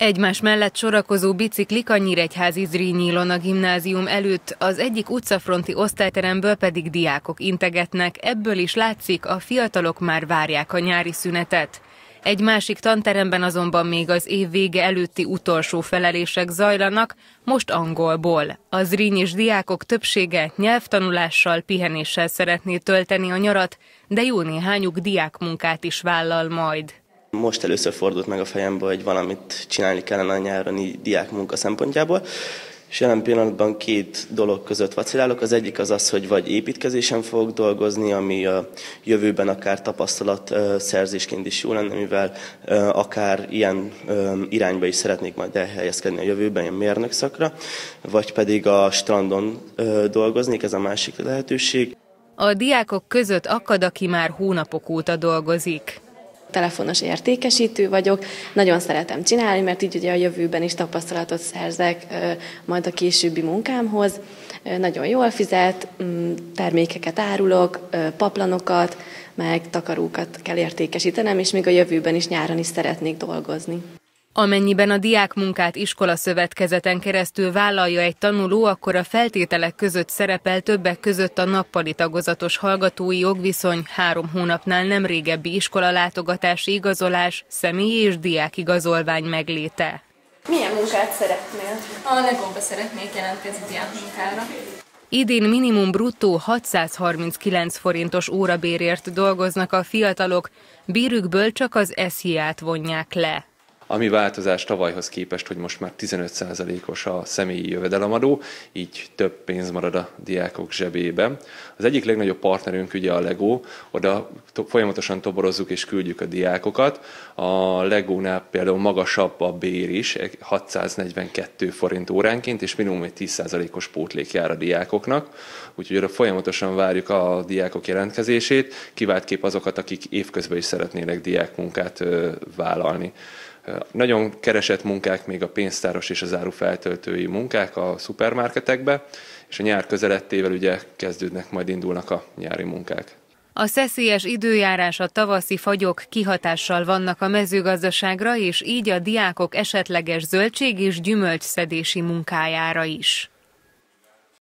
Egymás mellett sorakozó biciklik a Nyíregyházi Zrínyi Ilona gimnázium előtt, az egyik utcafronti osztályteremből pedig diákok integetnek, ebből is látszik, a fiatalok már várják a nyári szünetet. Egy másik tanteremben azonban még az év vége előtti utolsó felelések zajlanak, most angolból. A zrínyis diákok többsége nyelvtanulással, pihenéssel szeretné tölteni a nyarat, de jó néhányuk diákmunkát is vállal majd. Most először fordult meg a fejembe, hogy valamit csinálni kellene a nyáron diákmunka szempontjából, és jelen pillanatban két dolog között vacilálok. Az egyik az, hogy vagy építkezésen fogok dolgozni, ami a jövőben akár tapasztalatszerzésként is jó lenne, mivel akár ilyen irányba is szeretnék majd elhelyezkedni a jövőben, ilyen mérnök szakra, vagy pedig a strandon dolgoznék, ez a másik lehetőség. A diákok között akad, aki már hónapok óta dolgozik. Telefonos értékesítő vagyok, nagyon szeretem csinálni, mert így ugye a jövőben is tapasztalatot szerzek majd a későbbi munkámhoz. Nagyon jól fizet, termékeket árulok, paplanokat, meg takarókat kell értékesítenem, és még a jövőben is nyáron is szeretnék dolgozni. Amennyiben a diákmunkát iskolaszövetkezeten keresztül vállalja egy tanuló, akkor a feltételek között szerepel többek között a nappali tagozatos hallgatói jogviszony, 3 hónapnál nem régebbi iskolalátogatási igazolás, személyi és diákigazolvány megléte. Milyen munkát szeretnél? A Legóba szeretnék jelentkezni diákmunkára. Idén minimum bruttó 639 forintos órabérért dolgoznak a fiatalok, bérükből csak az SZIA-t vonják le. Ami változás tavalyhoz képest, hogy most már 15%-os a személyi jövedelemadó, így több pénz marad a diákok zsebében. Az egyik legnagyobb partnerünk ugye a Lego, oda folyamatosan toborozzuk és küldjük a diákokat. A Legónál például magasabb a bér is, 642 forint óránként, és minimum egy 10%-os pótlék jár a diákoknak. Úgyhogy oda folyamatosan várjuk a diákok jelentkezését, kiváltképp azokat, akik évközben is szeretnének diákmunkát vállalni. Nagyon keresett munkák még a pénztáros és az árufeltöltői munkák a szupermarketekbe, és a nyár közelettével ugye indulnak a nyári munkák. A szeszélyes időjárás, a tavaszi fagyok kihatással vannak a mezőgazdaságra, és így a diákok esetleges zöldség- és gyümölcsszedési munkájára is.